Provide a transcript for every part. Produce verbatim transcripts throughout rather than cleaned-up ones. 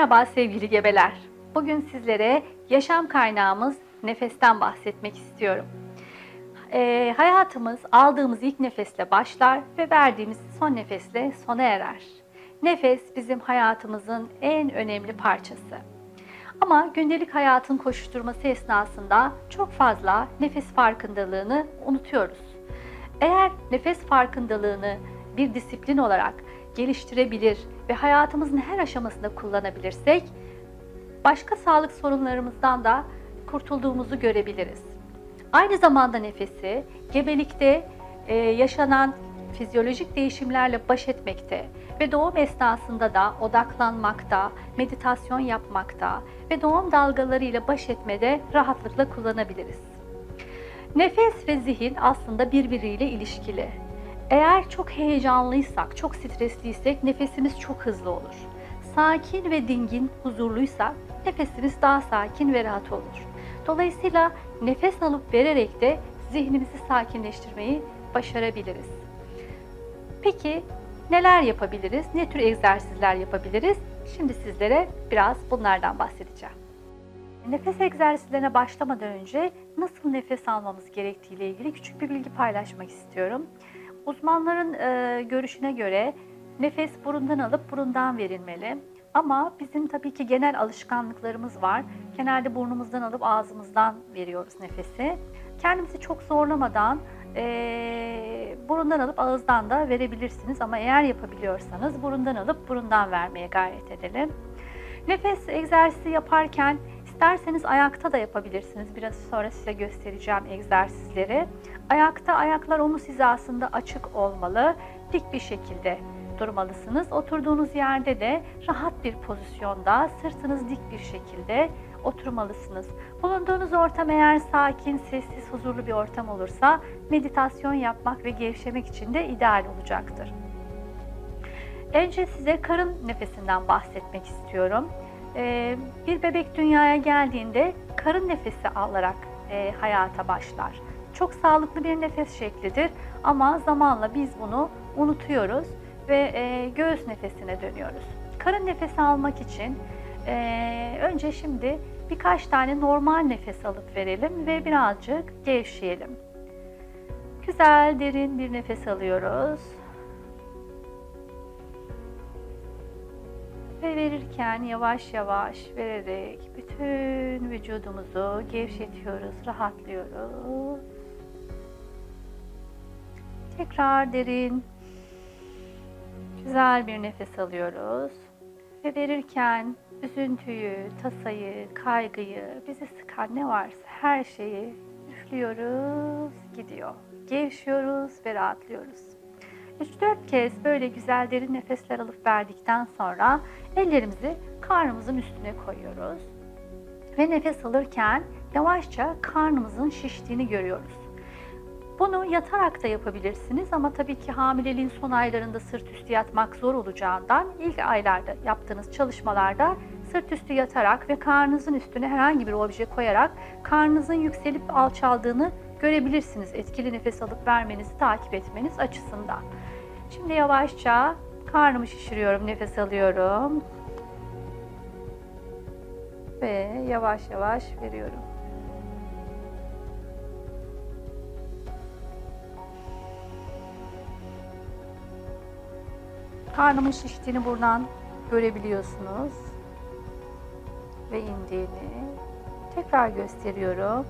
Merhaba sevgili gebeler. Bugün sizlere yaşam kaynağımız nefesten bahsetmek istiyorum. Ee, hayatımız aldığımız ilk nefesle başlar ve verdiğimiz son nefesle sona erer. Nefes bizim hayatımızın en önemli parçası. Ama gündelik hayatın koşuşturması esnasında çok fazla nefes farkındalığını unutuyoruz. Eğer nefes farkındalığını bir disiplin olarak geliştirebilir ve hayatımızın her aşamasında kullanabilirsek, başka sağlık sorunlarımızdan da kurtulduğumuzu görebiliriz. Aynı zamanda nefesi gebelikte e, yaşanan fizyolojik değişimlerle baş etmekte ve doğum esnasında da odaklanmakta, meditasyon yapmakta ve doğum dalgalarıyla baş etmede rahatlıkla kullanabiliriz. Nefes ve zihin aslında birbiriyle ilişkili. Eğer çok heyecanlıysak, çok stresliysek nefesimiz çok hızlı olur. Sakin ve dingin, huzurluysak nefesimiz daha sakin ve rahat olur. Dolayısıyla nefes alıp vererek de zihnimizi sakinleştirmeyi başarabiliriz. Peki neler yapabiliriz? Ne tür egzersizler yapabiliriz? Şimdi sizlere biraz bunlardan bahsedeceğim. Nefes egzersizlerine başlamadan önce nasıl nefes almamız gerektiği ile ilgili küçük bir bilgi paylaşmak istiyorum. Uzmanların e, görüşüne göre nefes burundan alıp burundan verilmeli. Ama bizim tabii ki genel alışkanlıklarımız var. Genelde burnumuzdan alıp ağzımızdan veriyoruz nefesi. Kendimizi çok zorlamadan e, burundan alıp ağızdan da verebilirsiniz. Ama eğer yapabiliyorsanız burundan alıp burundan vermeye gayret edelim. Nefes egzersizi yaparken isterseniz ayakta da yapabilirsiniz. Biraz sonra size göstereceğim egzersizleri. Ayakta ayaklar omuz hizasında açık olmalı. Dik bir şekilde durmalısınız. Oturduğunuz yerde de rahat bir pozisyonda sırtınız dik bir şekilde oturmalısınız. Bulunduğunuz ortam eğer sakin, sessiz, huzurlu bir ortam olursa meditasyon yapmak ve gevşemek için de ideal olacaktır. Önce size karın nefesinden bahsetmek istiyorum. Ee, bir bebek dünyaya geldiğinde karın nefesi alarak e, hayata başlar. Çok sağlıklı bir nefes şeklidir ama zamanla biz bunu unutuyoruz ve e, göğüs nefesine dönüyoruz. Karın nefesi almak için e, önce şimdi birkaç tane normal nefes alıp verelim ve birazcık gevşeyelim. Güzel derin bir nefes alıyoruz. Ve verirken yavaş yavaş vererek bütün vücudumuzu gevşetiyoruz, rahatlıyoruz. Tekrar derin, güzel bir nefes alıyoruz. Ve verirken üzüntüyü, tasayı, kaygıyı, bizi sıkan ne varsa her şeyi üflüyoruz, gidiyor. Gevşiyoruz ve rahatlıyoruz. üç dört kez böyle güzel derin nefesler alıp verdikten sonra ellerimizi karnımızın üstüne koyuyoruz. Ve nefes alırken yavaşça karnımızın şiştiğini görüyoruz. Bunu yatarak da yapabilirsiniz ama tabii ki hamileliğin son aylarında sırt üstü yatmak zor olacağından ilk aylarda yaptığınız çalışmalarda sırt üstü yatarak ve karnınızın üstüne herhangi bir obje koyarak karnınızın yükselip alçaldığını görebilirsiniz. Etkili nefes alıp vermenizi takip etmeniz açısından. Şimdi yavaşça karnımı şişiriyorum, nefes alıyorum ve yavaş yavaş veriyorum. Karnımın şiştiğini buradan görebiliyorsunuz ve indiğini tekrar gösteriyorum.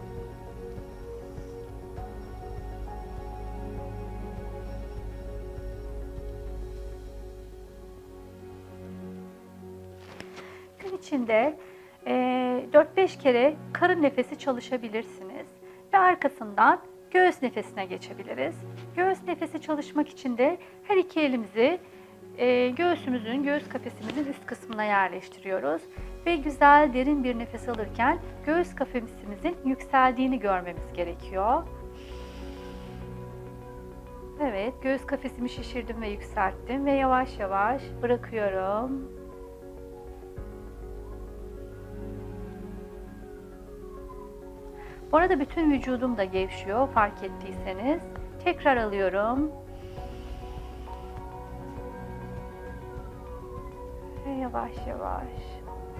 Gün içinde e, dört beş kere karın nefesi çalışabilirsiniz ve arkasından göğüs nefesine geçebiliriz. Göğüs nefesi çalışmak için de her iki elimizi e, göğsümüzün, göğüs kafesimizin üst kısmına yerleştiriyoruz ve güzel derin bir nefes alırken göğüs kafesimizin yükseldiğini görmemiz gerekiyor. Evet, göğüs kafesimi şişirdim ve yükselttim ve yavaş yavaş bırakıyorum. Bu arada bütün vücudum da gevşiyor fark ettiyseniz. Tekrar alıyorum. Ve yavaş yavaş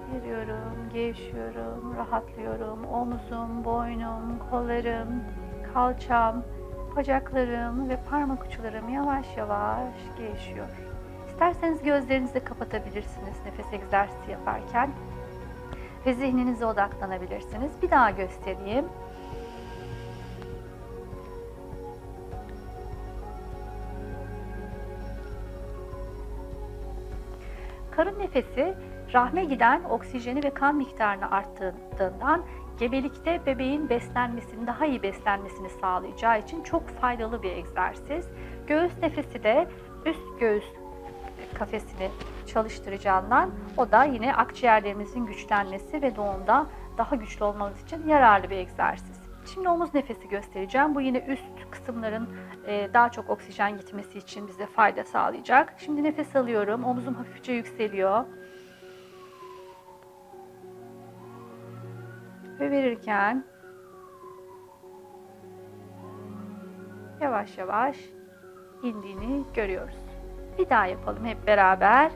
Veriyorum, gevşiyorum, rahatlıyorum. Omzum, boynum, kollarım, kalçam, bacaklarım ve parmak uçlarım yavaş yavaş gevşiyor. İsterseniz gözlerinizi de kapatabilirsiniz nefes egzersizi yaparken ve zihninize odaklanabilirsiniz. Bir daha göstereyim. Karın nefesi rahme giden oksijeni ve kan miktarını arttırdığından gebelikte bebeğin beslenmesini, daha iyi beslenmesini sağlayacağı için çok faydalı bir egzersiz. Göğüs nefesi de üst göğüs kafesini çalıştıracağından o da yine akciğerlerimizin güçlenmesi ve doğumda daha güçlü olmamız için yararlı bir egzersiz. Şimdi omuz nefesi göstereceğim. Bu yine üst kısımların daha çok oksijen gitmesi için bize fayda sağlayacak. Şimdi nefes alıyorum. Omuzum hafifçe yükseliyor. Ve verirken yavaş yavaş indiğini görüyoruz. Bir daha yapalım hep beraber.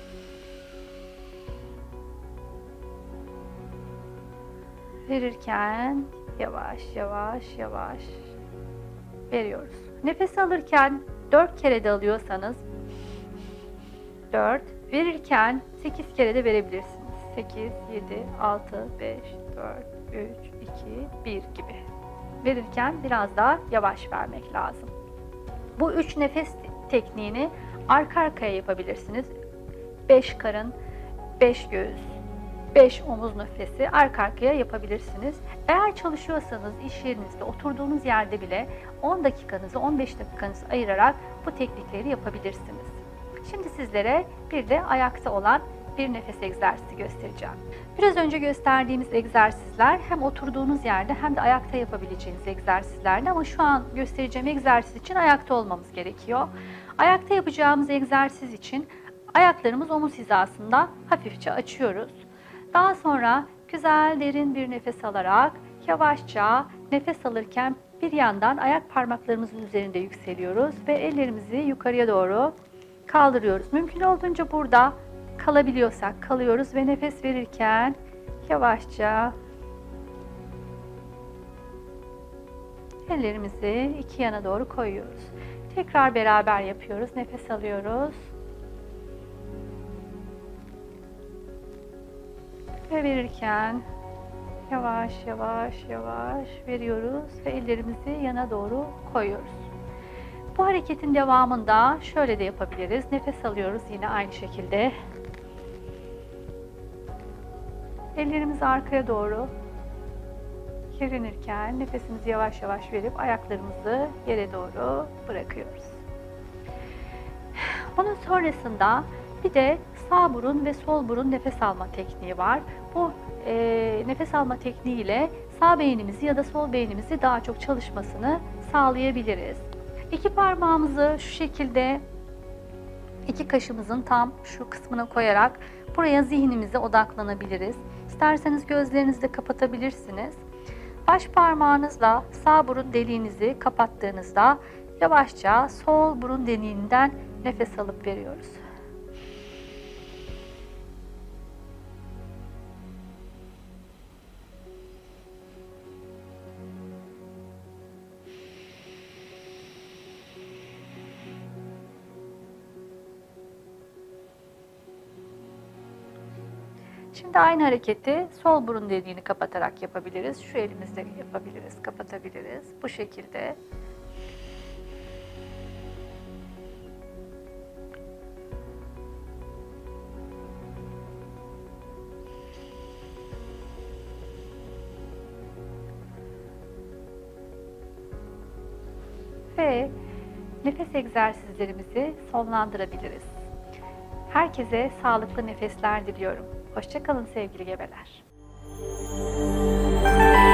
Verirken yavaş yavaş yavaş veriyoruz. Nefes alırken dört kere de alıyorsanız dört, verirken sekiz kere de verebilirsiniz. sekiz, yedi, altı, beş, dört, üç, iki, bir gibi. Verirken biraz daha yavaş vermek lazım. Bu üç nefes tekniğini arka arkaya yapabilirsiniz. beş karın, beş göğüs, beş omuz nefesi arka arkaya yapabilirsiniz. Eğer çalışıyorsanız iş yerinizde, oturduğunuz yerde bile on dakikanızı, on beş dakikanızı ayırarak bu teknikleri yapabilirsiniz. Şimdi sizlere bir de ayakta olan bir nefes egzersizi göstereceğim. Biraz önce gösterdiğimiz egzersizler hem oturduğunuz yerde hem de ayakta yapabileceğiniz egzersizlerdi ama şu an göstereceğim egzersiz için ayakta olmamız gerekiyor. Ayakta yapacağımız egzersiz için ayaklarımız omuz hizasında hafifçe açıyoruz. Daha sonra güzel derin bir nefes alarak yavaşça nefes alırken bir yandan ayak parmaklarımızın üzerinde yükseliyoruz ve ellerimizi yukarıya doğru kaldırıyoruz. Mümkün olduğunca burada kalabiliyorsak kalıyoruz ve nefes verirken yavaşça ellerimizi iki yana doğru koyuyoruz. Tekrar beraber yapıyoruz. Nefes alıyoruz. Ve verirken yavaş yavaş yavaş veriyoruz ve ellerimizi yana doğru koyuyoruz. Bu hareketin devamında şöyle de yapabiliriz. Nefes alıyoruz yine aynı şekilde. Ellerimizi arkaya doğru yerinirken nefesimizi yavaş yavaş verip ayaklarımızı yere doğru bırakıyoruz. Bunun sonrasında bir de sağ burun ve sol burun nefes alma tekniği var. Bu e, nefes alma tekniği ile sağ beynimizi ya da sol beynimizi daha çok çalışmasını sağlayabiliriz. İki parmağımızı şu şekilde iki kaşımızın tam şu kısmına koyarak buraya zihnimize odaklanabiliriz. İsterseniz gözlerinizi de kapatabilirsiniz. Baş parmağınızla sağ burun deliğinizi kapattığınızda yavaşça sol burun deliğinden nefes alıp veriyoruz. Şimdi aynı hareketi sol burun deliğini kapatarak yapabiliriz. Şu elimizle yapabiliriz, kapatabiliriz. Bu şekilde. Ve nefes egzersizlerimizi sonlandırabiliriz. Herkese sağlıklı nefesler diliyorum. Hoşça kalın sevgili gebeler.